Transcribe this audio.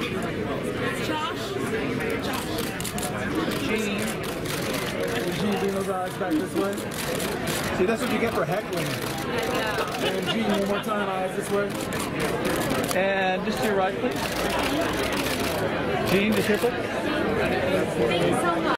Jeanne, bring those eyes back this way. See, that's what you get for heckling. And Jeanne, one more time, eyes this way. And just to your right, please. Jeanne, just here, please. Thank you so much.